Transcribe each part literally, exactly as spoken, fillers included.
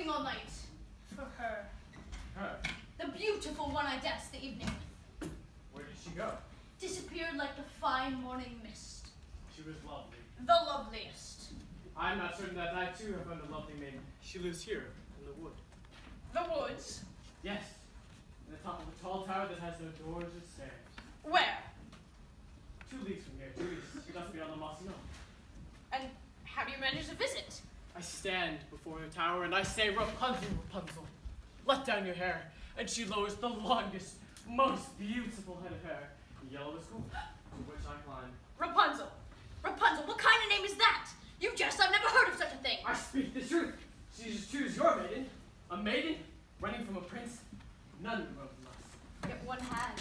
working all night for her. Her? The beautiful one I danced the evening with. Where did she go? Disappeared like the fine morning mist. She was lovely. The loveliest. I'm not certain that I too have found a lovely maiden. She lives here, in the wood. The woods? Yes, in the top of a tall tower that has no doors or stairs. Where? Two leagues from here, two leagues, just beyond the mossy knoll. And how do you manage to visit? I stand before the tower and I say, Rapunzel, Rapunzel, let down your hair. And she lowers the longest, most beautiful head of hair, yellow as gold, to which I climb. Rapunzel. Rapunzel, what kind of name is that? You jest, I've never heard of such a thing. I speak the truth. She just choose your maiden. A maiden running from a prince, none more than us. Yet one has.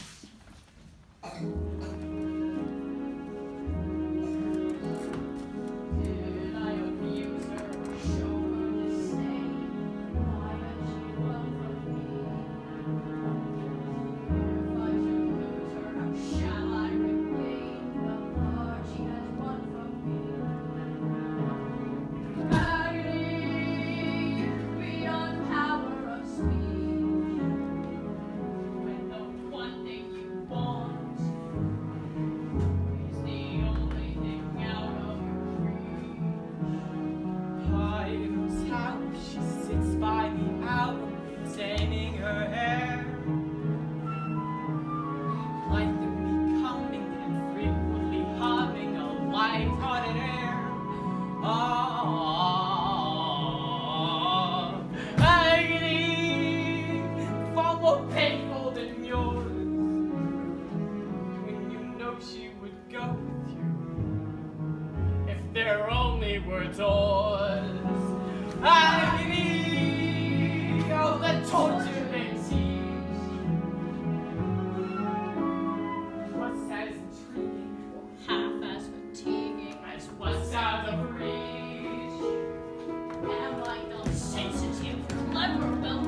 Did I abuse her, show her disdain? Why does she run from me? If I should lose her, how shall I regain the heart she has won from me? Agony beyond power of speech. When the one thing you want is the only thing out of your reach. Hides how she sits by the hour, staining her hair, blithely coming and frequently humming a light-hearted air. Ah, agony far more painful than yours, when you know she would go with you if there only were doors. Agony, oh, the torture they teach. What's as intriguing, Half as fatiguing as what's out of reach. am I not sensitive, clever, well